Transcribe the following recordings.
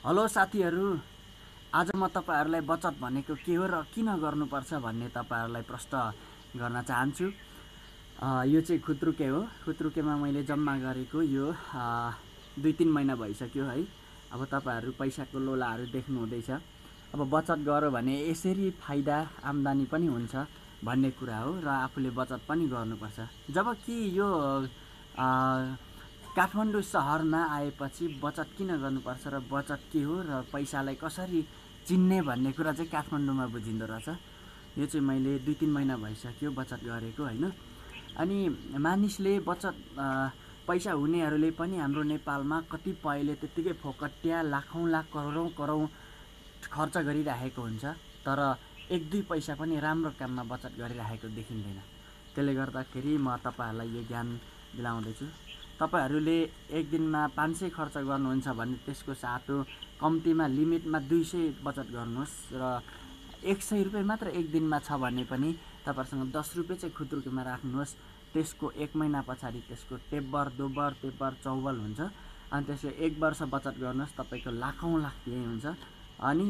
Hello साथीहरू, आज म तपाईहरुलाई बचत भनेको के हो र किन गर्नुपर्छ भन्ने तपाईहरुलाई प्रश्न गर्न चाहन्छु। यो चाहिँ खुत्रुके हो। खुत्रुकेमा मैले जम्मा गरेको यो 2-3 महिना भइसक्यो है। अब तपाईहरु पैसाको लोलाहरू देख्नु हुँदैछ। अब बचत गर्यो भने यसरी फाइदा आम्दानी पनि हुन्छ भन्ने कुरा हो र आफूले बचत पनि गर्नुपर्छ। जबकि यो काठमाडौँ सहरमा आएपछि बचत किन गर्नुपर्छ र बचत के हो र पैसालाई कसरी चिन्ने भन्ने कुरा चाहिँ काठमाडौँमा बुझिँदो रहेछ। यो चाहिँ मैले 2-3 महिना भइसक्यो बचत गरेको हैन। अनि मानिसले बचत पैसा हुनेहरूले पनि हाम्रो नेपालमा कतिपयले त्यतिकै फोकट्या लाखौं लाख करोडौं खर्च गरिरहेको हुन्छ, तर 1-2 पैसा पनि राम्रो काममा बचत गरिरहेको देखिँदैन। त्यसले गर्दाखेरि म तपाईहरुलाई यो ज्ञान दिलाउँदैछु। तपाईहरुले एक दिनमा 500 खर्च गर्नुहुन्छ भने त्यसको साटो कम्तीमा लिमिटमा 200 बचत गर्नुहोस् र 100 रुपैयाँ मात्र एक दिनमा छ भने पनि तपाईहरुसँग 10 रुपैयाँ चाहिँ खुत्रुकेमा राख्नुहोस्। त्यसको 1 महिना पछाडि त्यसको टेब्बर दोब्बर तेब्बर चौबल हुन्छ। अनि त्यसले 1 वर्ष बचत गर्नुहोस्, तपाईको लाखौं लाख यही हुन्छ। अनि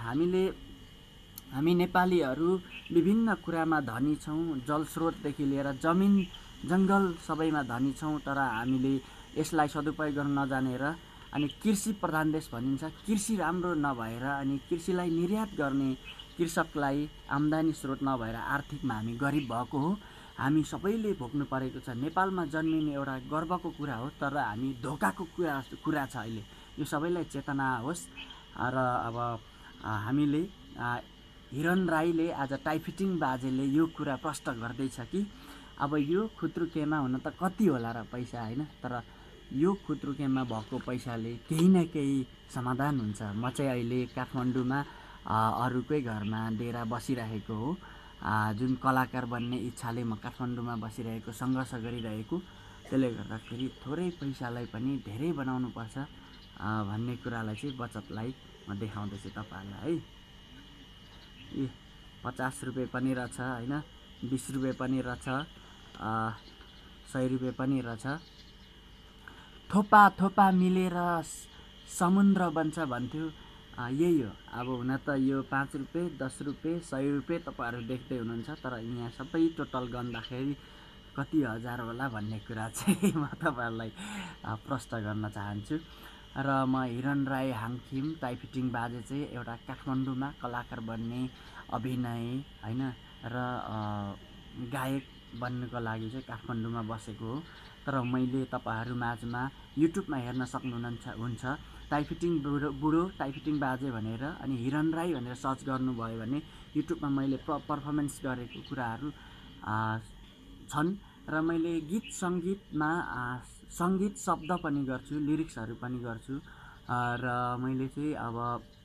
हामी नेपालीहरु विभिन्न कुरामा धनी छौं, जलस्रोतदेखि लिएर जमिन जंगल सबैमा धनी छौं, तर हामीले यसलाई सदुपयोग गर्न नजानेर अनि कृषि प्रधान देश भनिन्छ। कृषि राम्रो नभएर अनि कृषिलाई निर्यात गर्ने कृषकलाई आम्दानी स्रोत नभएर आर्थिकमा हामी गरिब भएको हो। हामी सबैले भोग्नु परेको छ। नेपालमा जन्मिने एउटा गर्वको कुरा हो, तर हामी धोकाको कुरा छ अहिले। यो सबैलाई चेतना होस्। र अब हामीले हिरन राईले आज टाइफिटिङ बाजेले यो कुरा प्रश्न गर्दैछ कि अब यो खुत्रुकेमा हुन त कति होला र पैसा हैन, तर यो खुत्रुकेमा भएको पैसाले केही न केही समाधान हुन्छ। म चाहिँ अहिले काठमाडौँमा अरूकै घरमा डेरा बसिरहेको हो। जुन कलाकार बन्ने इच्छाले म काठमाडौँमा बसिरहेको, संघर्ष गरिरहेको। त्यसले गर्दाखेरि थोरै पैसालाई पनि धेरै बनाउनु पर्छ भन्ने कुरालाई चाहिँ बचतलाई म देखाउँदैछु तपाईहरुलाई है। 50 रुपैयाँ पनि रहेछ हैन, 20 रुपैयाँ पनि रहेछ, 100 रुपैयाँ पनि रहेछ। थोपा थोपा मिलेर समुद्र बन्छ भन्थ्यो, यही हो। अब हुन त यो 5 रुपैयाँ 10 रुपैयाँ 100 रुपैयाँ तपाईहरु देख्दै हुनुहुन्छ, तर यहाँ सबै टोटल गर्दाखेरि कति हजार होला भन्ने कुरा चाहिँ म तपाईहरुलाई प्रश्न गर्न चाहन्छु। र म हिरन राई हाङखिम टाइफिटिङ बाजे चाहिँ एउटा काठमाडौँमा कलाकार बन्ने, अभिनय हैन र गायक बन्नको लागि चाहिँ काठमाडौँमा बसेको हो। तर मैले तपाईहरु माझमा युट्युबमा हेर्न सक्नुहुन्छ। टाइफिटिङ बुढो टाइफिटिङ बाजे भनेर अनि हिरन राई भनेर सर्च गर्नुभयो भने युट्युबमा मैले परफर्मेन्स गरेको कुराहरू छन्। र मैले गीत संगीतमा संगीत शब्द पनि गर्छु, लिरिक्सहरू पनि गर्छु। र मैले चाहिँ अब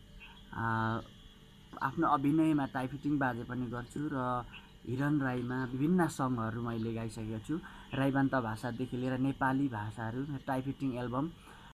आफ्नो अभिनयमा टाइफिटिङ बाजे पनि गर्छु र हिरन राईमा विभिन्न सङहरू मैले गाइसकेको छु। राईबान्ता भाषादेखि लिएर नेपाली भाषाहरू टाइफिटिङ एल्बम